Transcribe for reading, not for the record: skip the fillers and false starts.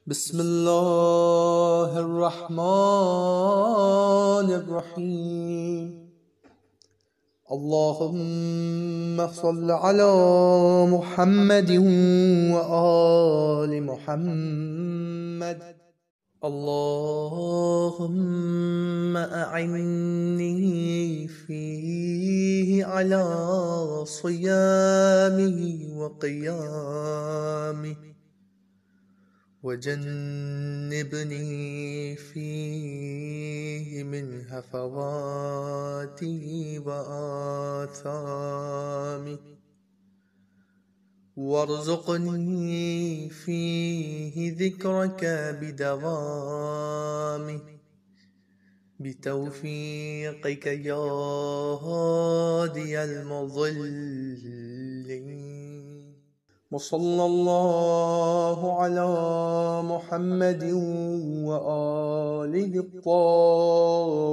بسم الله الرحمن الرحيم. اللهم صل على محمد وآل محمد. اللهم أعني فيه على صيامه وقيامه، وجنبني فيه من هفواته وآثامه، وارزقني فيه ذكرك بدوامه بتوفيقك يا هادي المضلين. وصلى الله على محمد وآله الطاهرين